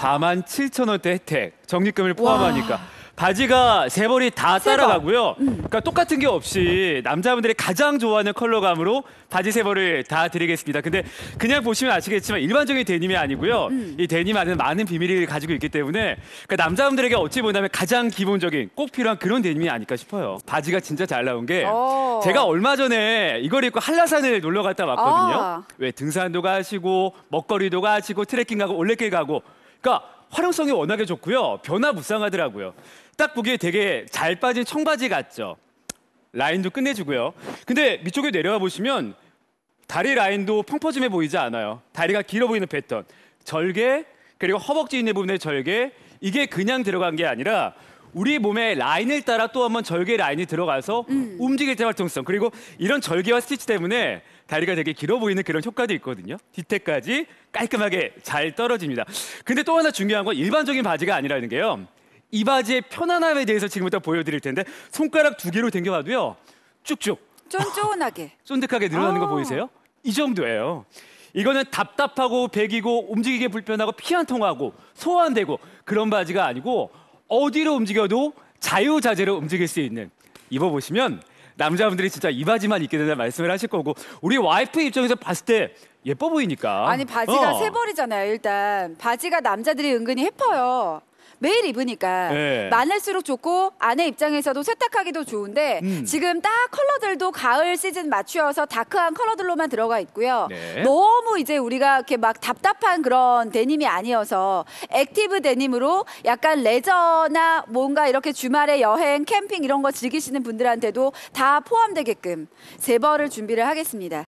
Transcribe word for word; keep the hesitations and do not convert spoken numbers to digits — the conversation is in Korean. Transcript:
사만 칠천 원대 혜택, 적립금을 포함하니까. 와. 바지가 세 벌이 다 세 따라가고요. 음. 그러니까 똑같은 게 없이 남자분들이 가장 좋아하는 컬러감으로 바지 세 벌을 다 드리겠습니다. 근데 그냥 보시면 아시겠지만 일반적인 데님이 아니고요. 음. 이 데님 안에는 많은 비밀을 가지고 있기 때문에 그러니까 남자분들에게 어찌 보냐면 가장 기본적인 꼭 필요한 그런 데님이 아닐까 싶어요. 바지가 진짜 잘 나온 게 오. 제가 얼마 전에 이걸 입고 한라산을 놀러 갔다 왔거든요. 아. 왜 등산도 가시고 먹거리도 가시고 트레킹 가고 올레길 가고 그러니까 활용성이 워낙에 좋고요. 변화무쌍하더라고요. 딱 보기에 되게 잘 빠진 청바지 같죠. 라인도 끝내주고요. 근데 밑쪽에 내려와 보시면 다리 라인도 펑퍼짐해 보이지 않아요. 다리가 길어 보이는 패턴. 절개 그리고 허벅지 있는 부분의 절개. 이게 그냥 들어간 게 아니라 우리 몸의 라인을 따라 또 한번 절개 라인이 들어가서 음. 움직일 때 활동성. 그리고 이런 절개와 스티치 때문에 다리가 되게 길어 보이는 그런 효과도 있거든요. 뒤태까지 깔끔하게 잘 떨어집니다. 근데 또 하나 중요한 건 일반적인 바지가 아니라는 게요. 이 바지의 편안함에 대해서 지금부터 보여드릴 텐데 손가락 두 개로 당겨봐도요. 쭉쭉. 쫀쫀하게. 쫀득하게 늘어나는 거 보이세요? 이 정도예요. 이거는 답답하고 배기고 움직이기 불편하고 피 한 통하고 소화되고 그런 바지가 아니고 어디로 움직여도 자유자재로 움직일 수 있는 입어보시면 남자분들이 진짜 이 바지만 입게 된다는 말씀을 하실 거고 우리 와이프 입장에서 봤을 때 예뻐 보이니까. 아니 바지가 어. 세 벌이잖아요. 일단 바지가 남자들이 은근히 예뻐요. 매일 입으니까 네. 많을수록 좋고 아내 입장에서도 세탁하기도 좋은데 음. 지금 딱 컬러들도 가을 시즌 맞추어서 다크한 컬러들로만 들어가 있고요. 네. 너무 이제 우리가 이렇게 막 답답한 그런 데님이 아니어서 액티브 데님으로 약간 레저나 뭔가 이렇게 주말에 여행, 캠핑 이런 거 즐기시는 분들한테도 다 포함되게끔 세 벌을 준비를 하겠습니다.